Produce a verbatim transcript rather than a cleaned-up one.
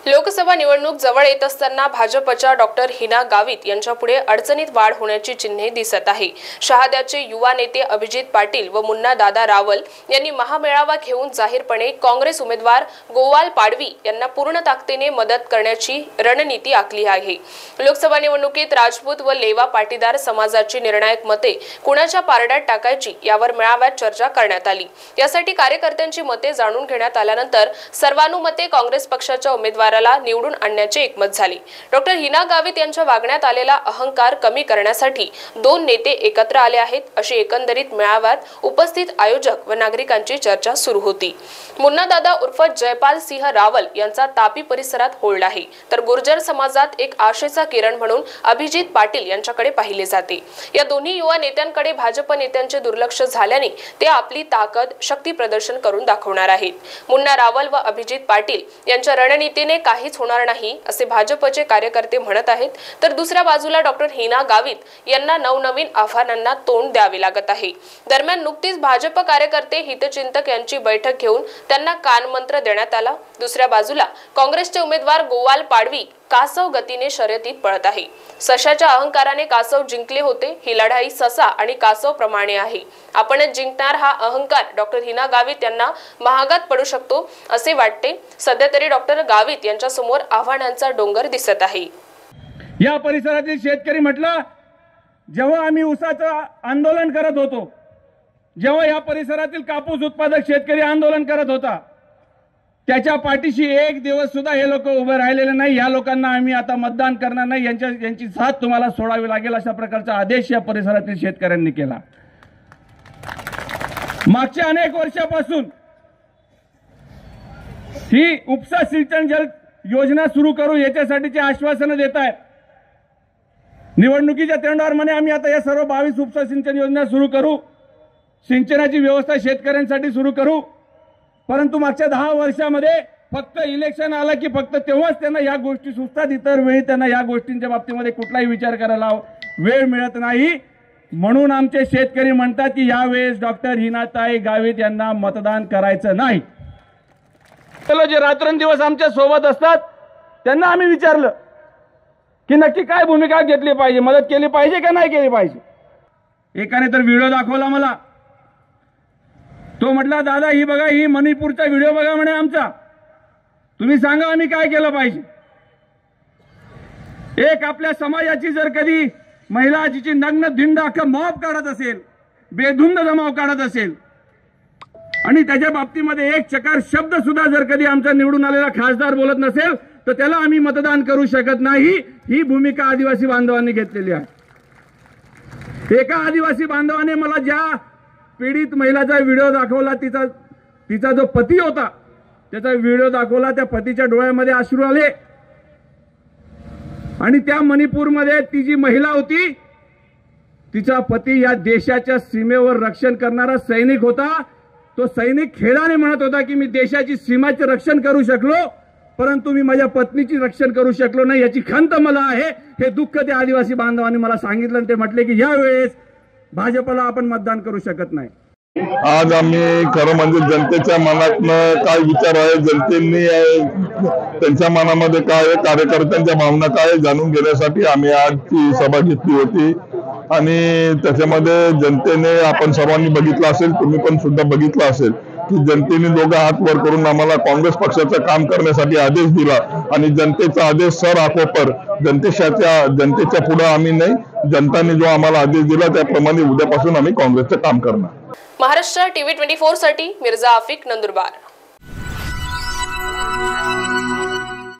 लोकसभा निवडणूक जवळ येत असताना भाजपच्या डॉक्टर हिना गावित यांच्यापुढे अडचणीत वाढ होण्याची चिन्हे दिसत आहे। शहाद्याचे युवा नेते अभिजित पाटील व मुन्ना दादा रावल यांनी महामेळावा घेऊन जाहीरपणे काँग्रेस उमेदवार गोवाल पाडवी यांना पूर्ण ताकदीने मदत करण्याची रणनीती आखली आहे। लोकसभा निवडणुकीत राजपूत व लेवा पाटीदार समाजाची निर्णायक मते कुणाच्या पारड्यात टाकायची यावर मेळाव्यात चर्चा करण्यात आली। यासाठी कार्यकर्त्यांची मते जाणून घेण्यात आल्यानंतर सर्वानुमते काँग्रेस पक्षाच्या उमेदवार निवडून आणण्याचे एकमत झाले। डॉक्टर हिना गावित यांच्या वागण्यात आलेला अहंकार कमी करण्यासाठी दोन नेते एकत्र आले आहेत, अशी एकंदरीत मेळाव्यात उपस्थित आयोजक व नागरिकांची चर्चा सुरू होती। मुन्ना दादा उर्फ जयपाल सिंह रावल यांचा तापी परिसरात होल्ड आहे, तर गुर्जर समाजात एक आशेचा किरण म्हणून अभिजित पाटील यांच्याकडे पाहिले जाते। या दोन्ही युवा नेत्यांकडे भाजप नेत्यांचे दुर्लक्ष झाल्याने ते आपली ताकद शक्ती प्रदर्शन करून दाखवणार आहेत। मुन्ना रावल व अभिजित पाटील यांच्या रणनीतीने काहीच होणार नाही असे भाजपचे कार्यकर्ते म्हणत आहेत, तर दुसऱ्या बाजूला डॉक्टर हिना गावित यांना नवनवीन आव्हानांना तोंड द्यावे लागत आहे। दरम्यान नुकतीच भाजप कार्यकर्ते हितचिंतक यांची बैठक घेऊन त्यांना कानमंत्र देण्यात आला। दुसऱ्या बाजूला काँग्रेसचे उमेदवार गोवाल पाडवी कासव गतीने शर्यतीत पळत आहे। सशाच्या अहंकाराने कासव जिंकले होते, ही लढाई ससा आणि कासव प्रमाणे आहे। आपणच जिंकणार हा अहंकार डॉक्टर हिना गावित यांना महागात पडू शकतो असे वाटते। सध्या तरी डॉक्टर गावित यांच्या समोर आव्हानांचा डोंगर दिसत आहे। या परिसरातील शेतकरी म्हटलं, जेव्हा आम्ही ऊसाचं आंदोलन करत होतो, जेव्हा या परिसरातील कापूस उत्पादक शेतकरी आंदोलन करत होता, त्याच्या पाठीशी एक दिवस सुद्धा हे लोक उभे राहिलेले नाही। या लोकांना आम्ही आता मतदान करणार नाही, यांच्या यांची साथ तुम्हाला सोडावी लागेल, अशा प्रकारचा आदेश या परिसरातील शेतकऱ्यांनी केला। मागच्या अनेक वर्षापासून ही उपसा सिंचन जल योजना सुरू करू याच्यासाठीचे आश्वासनं देत आहेत। निवडणुकीच्या तोंडावर म्हणे आम्ही आता या सर्व बावीस उपसा सिंचन योजना सुरू करू, सिंचनाची व्यवस्था शेतकऱ्यांसाठी सुरू करू, परंतु मागच्या दहा वर्षामध्ये फक्त इलेक्शन आलं की फक्त तेव्हाच त्यांना या गोष्टी सुचतात, इतर वेळी त्यांना या गोष्टींच्या बाबतीमध्ये कुठलाही विचार करायला वेळ मिळत नाही। म्हणून आमचे शेतकरी म्हणतात की यावेळेस डॉक्टर हिनाताई गावित यांना मतदान करायचं नाही। जे रात्रंदिवस आमच्या सोबत असतात त्यांना आम्ही विचारलं की नक्की काय भूमिका घेतली पाहिजे, मदत केली पाहिजे का नाही केली पाहिजे। एकाने तर व्हिडिओ दाखवला मला, तो म्हटला दादा ही बघा, ही मणिपूरचा व्हिडिओ बघा म्हणे आमचा, तुम्ही सांगा आम्ही काय केलं पाहिजे। एक आपल्या समाजाची जर कधी महिला जिची नग्न धिंड अख्खा मॉब काढत असेल, बेधुंद जमाव काढत असेल आणि त्याच्या बाबतीमध्ये एक चकार शब्द सुद्धा जर कधी आमचा निवडून आलेला खासदार बोलत नसेल तर त्याला आम्ही मतदान करू शकत नाही, ही भूमिका आदिवासी बांधवांनी घेतलेली आहे। एका आदिवासी बांधवाने मला ज्या पीडित महिलाचा व्हिडिओ दाखवला, तिचा तिचा जो पती होता त्याचा व्हिडिओ दाखवला, त्या पतीच्या डोळ्यामध्ये अश्रू आले आणि त्या मणिपूरमध्ये ती जी महिला होती तिचा पती या देशाच्या सीमेवर रक्षण करणारा सैनिक होता। तो सैनिक खेळाने म्हणत होता की मी देशाची सीमाचे रक्षण करू शकलो, परंतु मी माझ्या पत्नीची रक्षण करू शकलो नाही, याची खंत मला आहे। हे दुःख त्या आदिवासी बांधवांनी मला सांगितलं आणि ते म्हटले की यावेळेस भाजपला आपण मतदान करू शकत नाही। आज आम्ही खरं म्हणजे जनतेच्या मनातनं काय विचार आहे, जनतेने त्यांच्या मनामध्ये काय आहे, कार्यकर्त्यांच्या भावना काय जाणून घेण्यासाठी आम्ही आज ती सभा घेतली होती। आणि त्याच्यामध्ये जनतेने आपण सर्वांनी बघितलं असेल, तुम्ही पण सुद्धा बघितलं असेल की जनतेने दोघं हात वर करून आम्हाला काँग्रेस पक्षाचं काम करण्यासाठी आदेश दिला आणि जनतेचा आदेश सर आखो पर जनतेच्या जनतेच्या पुढे आम्ही नाही, जनताने जो आम्हाला आदेश दिला त्याप्रमाणे उद्यापासून आम्ही काँग्रेसचं काम करणार। महाराष्ट्र टीव्ही चोवीस साठी मिर्झा आफिक, नंदुरबार।